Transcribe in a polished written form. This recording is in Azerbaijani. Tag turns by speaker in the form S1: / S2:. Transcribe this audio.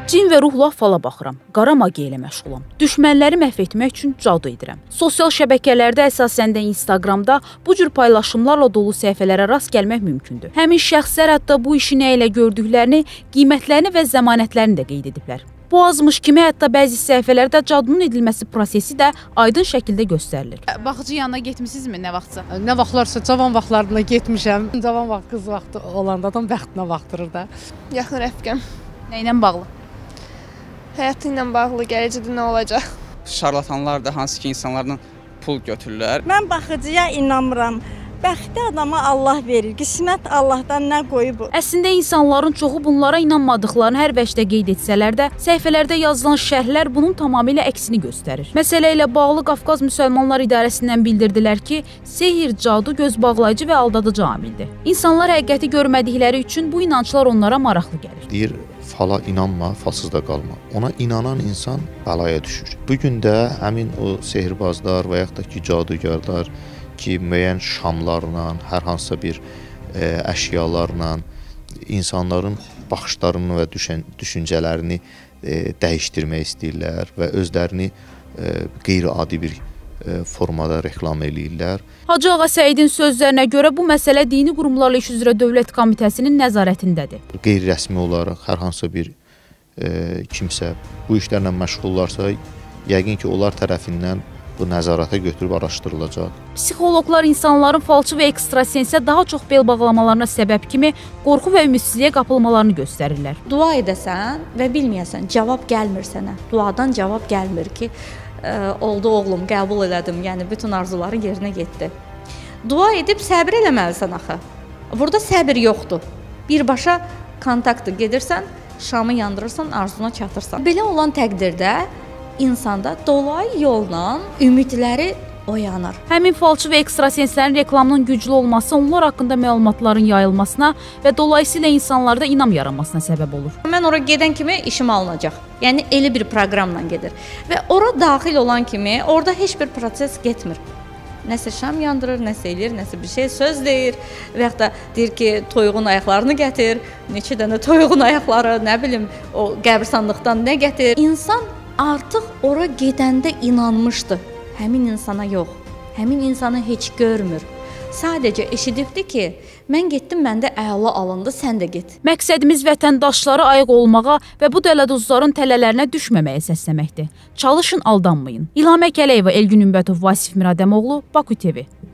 S1: Cin və ruhla fala baxıram, qara magiya ilə məşğulam. Düşmənləri məhv etmək üçün cadu edirəm. Sosial şəbəkələrdə, əsasən də Instagramda bu cür paylaşımlarla dolu səhifələrə rast gəlmək mümkündür. Həmin şəxslər hətta bu işi nə ilə gördüklərini, qiymətlərini və zəmanətlərini də qeyd ediblər. Bu azmış kimi hətta bəzi səhifələrdə cadunun edilməsi prosesi də aydın şəkildə göstərilir. Baxıcı yanına getmisinizmi nə vaxtsa?
S2: Nə vaxtlarsa cavan vaxtlarına getmişəm. Cavan vaxt, qız vaxtı olanda adam bəxtinə baxdırır da.
S3: Yaxın rəfiqəm.
S1: Nə ilə bağlı?
S3: Həyatı ilə bağlı, gələcəkdə nə olacaq?
S4: Şarlatanlar da hansı ki insanlardan pul götürürlər.
S5: Mən baxıcıya inanmıram. Bəxti adama Allah verir. Qismət Allahdan nə qoyub?
S1: Əslində insanların çoxu bunlara inanmadıqlarını hər vəcdə qeyd etsələr də, səhifələrdə yazılan şərhlər bunun tamamilə əksini göstərir. Məsələ ilə bağlı Qafqaz Müsəlmanlar İdarəsindən bildirdilər ki, sehr, cadu göz bağlayıcı və aldadıcı amildir. İnsanlar həqiqəti görmədikləri üçün bu inanclar onlara maraqlı gəlir.
S6: Deyir, fala inanma, falsız da qalma. Ona inanan insan bəlaya düşür. Bugün də həmin o sehirbazlar və yaxud da ki, cadugarlar ki, müəyyən şamlarla, hər hansısa bir əşyalarla insanların baxışlarını və düşüncələrini dəyişdirmək istəyirlər və özlərini qeyri-adi bir formada reklam eləyirlər.
S1: Hacı Ağa Səidin sözlərinə görə bu məsələ dini qurumlarla iş üzrə Dövlət Komitəsinin nəzarətindədir.
S6: Qeyri-rəsmi olaraq hər hansısa bir kimsə bu işlərlə məşğullarsa, yəqin ki, onlar tərəfindən bu nəzarətə götürüb araşdırılacaq.
S1: Psixoloqlar insanların falçı və ekstrasensə daha çox bel bağlamalarına səbəb kimi qorxu və ümidsizliyə qapılmalarını göstərirlər.
S7: Dua edəsən və bilməyəsən, cavab gəlmir sənə. Duadan cavab gəlmir ki, oldu oğlum, qəbul elədim, yəni bütün arzuların yerinə getdi. Dua edib səbir eləməlisən axı. Burada səbir yoxdur. Birbaşa kontaktı gedirsən, şamı yandırırsan, arzuna çatırsan. Belə olan təqdirdə insanda dolayı yolla ümidləri oyanır.
S1: Həmin falçı və ekstrasenslərin reklamının güclü olması onlar haqqında məlumatların yayılmasına və dolayısıyla insanlarda inam yaranmasına səbəb olur.
S7: Mən ora gedən kimi işim alınacaq. Yəni elə bir proqramla gedir. Və ora daxil olan kimi orada heç bir proses getmir. Nəsə şam yandırır, nəsə eləyir, nəsə bir şey söz deyir və yaxud da deyir ki, toyuğun ayaqlarını gətir, neçə dənə toyuğun ayaqları, nə bilim, o qəbirstanlıqdan nə gətir. İnsan artıq ora gedəndə inanmışdı. Həmin insana yox, həmin insanı heç görmür. Sadəcə eşidibdi ki, mən getdim, məndə əla alındı, sən də get.
S1: Məqsədimiz vətəndaşları ayıq olmağa və bu dələduzların tələlərinə düşməməyə səsləməkdir. Çalışın, aldanmayın. İlham Əkələyeva, Elgün Ümbətov, Vasif Miradəmoğlu, Bakü TV.